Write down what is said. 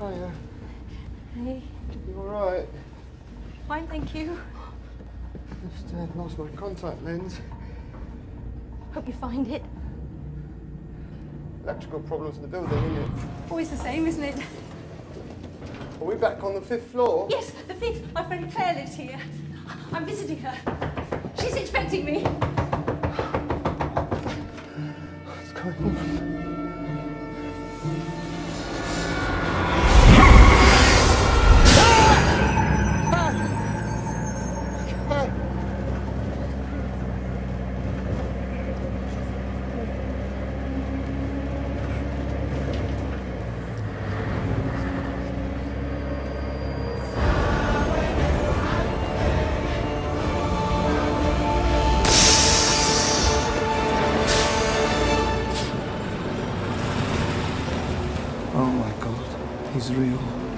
Hiya. Hey. You alright? Fine, thank you. Just lost my contact lens. Hope you find it. Electrical problems in the building, isn't it? Always the same, isn't it? Are we back on the 5th floor? Yes, the 5th. My friend Claire lives here. I'm visiting her. She's expecting me. What's going on? Oh my God, he's real.